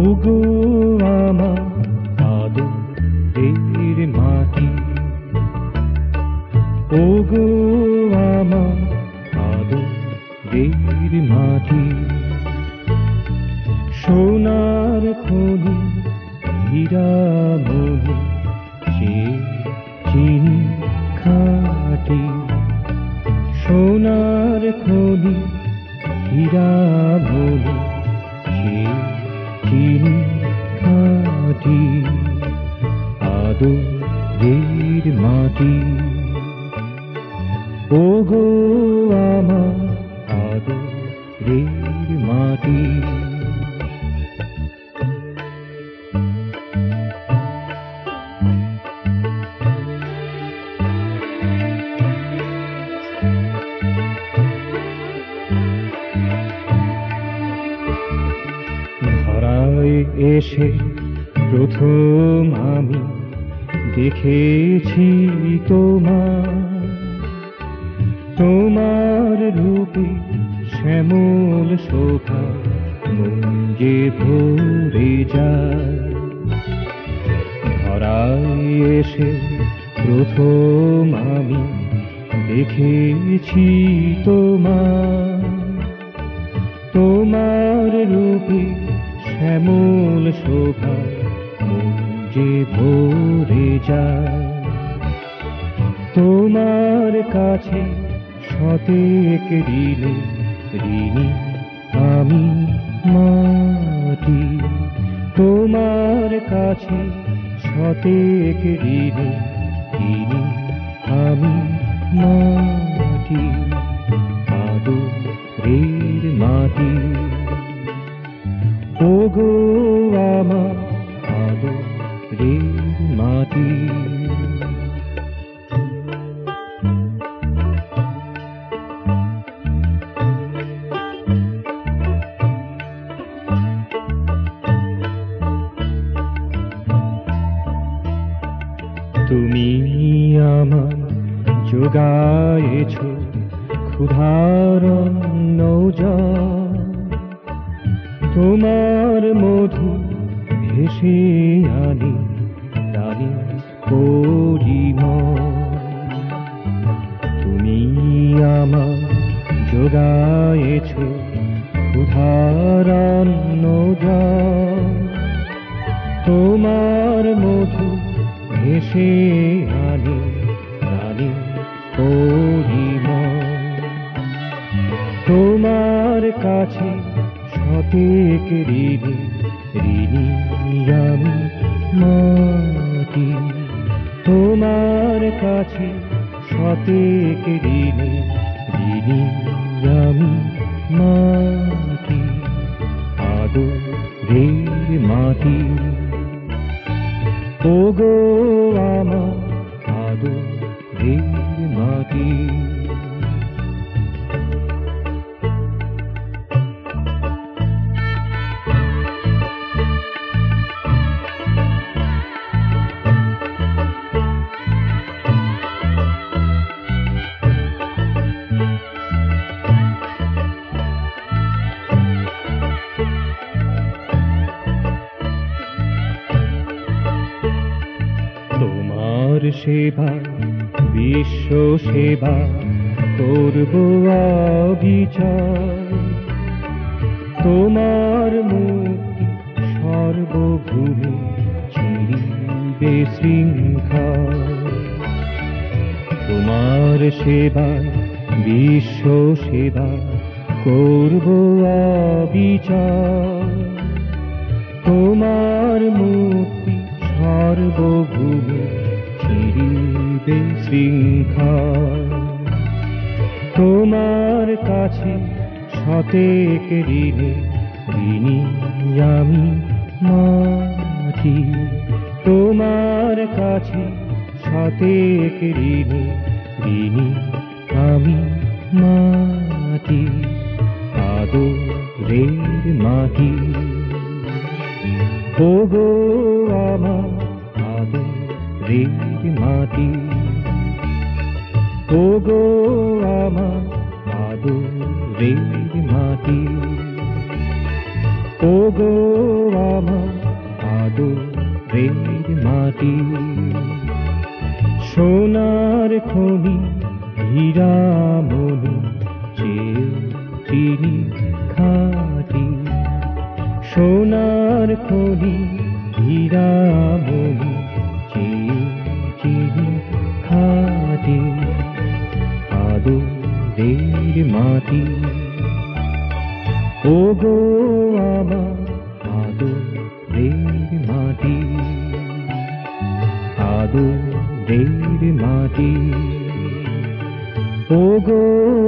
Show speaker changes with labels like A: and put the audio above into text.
A: ওগো আমার আদরের মাটি, ওগো আমার আদরের মাটি, সোনার খনি হীরামণি সে চিনি খাঁটি, সোনার খনি হীরামণি সে চিনি খাঁটি, আদরের মাটি, ওগো আমার আদরের মাটি। ধরায় এসে প্রথম আমি দেখেছি তোমার রূপে শ্যামল শোভা মন যে ভরে যায়। ধরায় এসে প্রথম আমি দেখেছি তোমার রূপে শ্যামল শোভা মন যে ভরে যায়। তোমার কাছে শতেক ঋণী আমি মাটি, তোমার কাছে শতেক ঋণী আমি মাটি, আদরের মাটি, ওগো আমার আদরের মাটি। তুমি আমার যোগায়েছ ক্ষুধার নৌজল, তোমার মধু ভেসে আনি রানী পরিমল। তুমি আমার যোগায়েছ ক্ষুধার নৌজল, তোমার মধু ভেসে আনি রানী পরিমল। তোমার কাছে শতেক ঋণী আমি মাটি, তোমার কাছে শতেক ঋণী আমি মাটি, আদরের মাটি, ওগো আমার আদরের মাটি। তোমার সেবা বিশ্ব সেবা করব অবিচল, তোমার মুক্তি সর্বভূমি চিরিবে শৃঙ্খল। তোমার সেবা বিশ্ব সেবা করব অবিচল, তোমার মুক্তি সর্বভূমি চিরিবে শৃঙ্খল। তোমার কাছে শতেক ঋণী আমি মাটি, তোমার কাছে শতেক ঋণী আমি মাটি, আদরের মাটি, ওগো আমার আদরের মাটি, ওগো আমার আদরের মাটি, ও গো আমার আদরের মাটি, সোনার খনি হীরা মনি চেয়েও চিনি খাঁটি, সোনার খনি হীরা মনি চেয়েও চিনি খাঁটি, আদরের মাটি। ও গো আমার আদরের মাটি, আদরের মাটি, ও গো